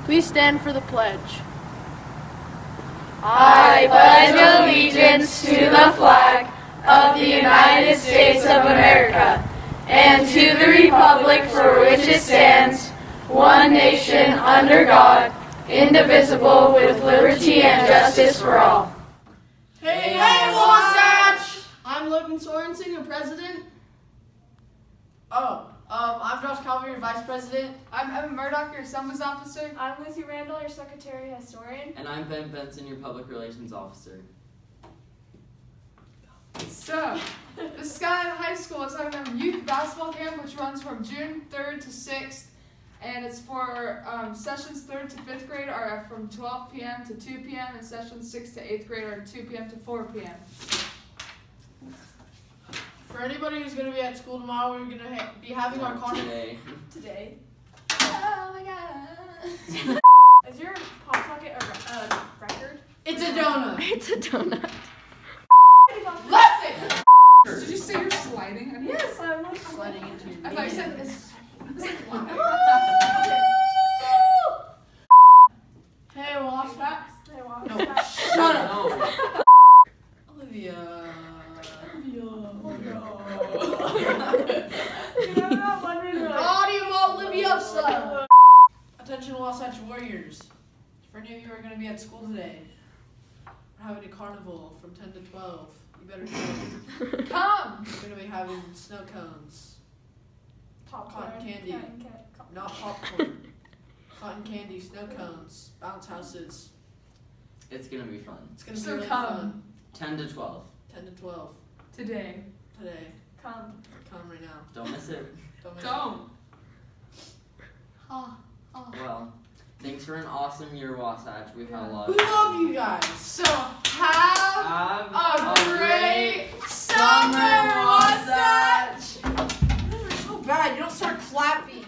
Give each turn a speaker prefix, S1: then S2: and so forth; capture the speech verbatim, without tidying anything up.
S1: Please stand for the pledge.
S2: I pledge allegiance to the flag of the United States of America and to the republic for which it stands, one nation under God, indivisible, with liberty and justice for all.
S3: Hey, hey, Wasatch! I'm Logan Sorensen, your president. Oh, um, I'm Josh Calvin, your vice president.
S4: I'm Evan Murdoch, your summons officer.
S5: I'm Lucy Randall, your secretary historian.
S6: And I'm Ben Benson, your public relations officer.
S4: So, the Sky High School is having a youth basketball camp which runs from June third to sixth. And it's for um, sessions third to fifth grade are from twelve p m to two p m and sessions sixth to eighth grade are two p m to four p m
S3: For anybody who's going to be at school tomorrow, we're going to ha be having our carnival.
S6: Today.
S5: Today. Oh my god. Is your Pop Socket a uh, record?
S3: It's a donut.
S1: It's a donut.
S3: Left it!
S4: Did you say you're sliding? I mean,
S5: Yes, I'm not
S3: Sliding into your
S4: I thought you said this.
S3: Hey, Wasatch.
S5: I want
S3: No,
S5: that.
S3: shut up.
S6: No.
S3: Olivia.
S5: I'm not wondering really.
S3: Audio Olivia. Attention, Wasatch Warriors. For any of you who are going to be at school today, we're having a carnival from ten to twelve. You better come.
S4: Come!
S3: We're going to be having snow cones.
S5: Popcorn.
S3: Cotton candy.
S5: Cotton candy. Cotton-
S3: Not popcorn. Cotton candy, snow cones, bounce houses.
S6: It's gonna be fun.
S3: It's going to be
S4: So
S3: really
S4: come.
S3: fun.
S6: ten to twelve.
S3: ten to twelve
S4: Today.
S3: today.
S5: Come.
S3: Come right now.
S6: Don't miss it.
S3: Don't miss
S4: Don't.
S5: Oh, oh.
S6: Well, thanks for an awesome year, Wasatch. We've had a lot
S3: it.
S6: of
S3: We love you guys.
S4: So, have
S6: Have
S4: a great summer, Wasatch!
S3: You're so bad. You don't start clapping.